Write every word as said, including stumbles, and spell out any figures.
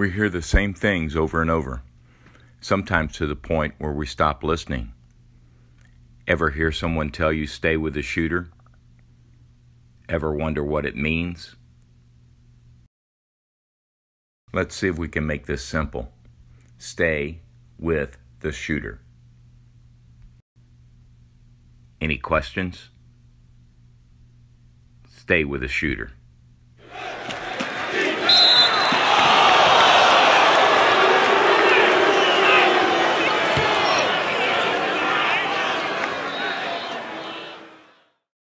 We hear the same things over and over, sometimes to the point where we stop listening. Ever hear someone tell you stay with the shooter? Ever wonder what it means? Let's see if we can make this simple. Stay with the shooter. Any questions? Stay with the shooter.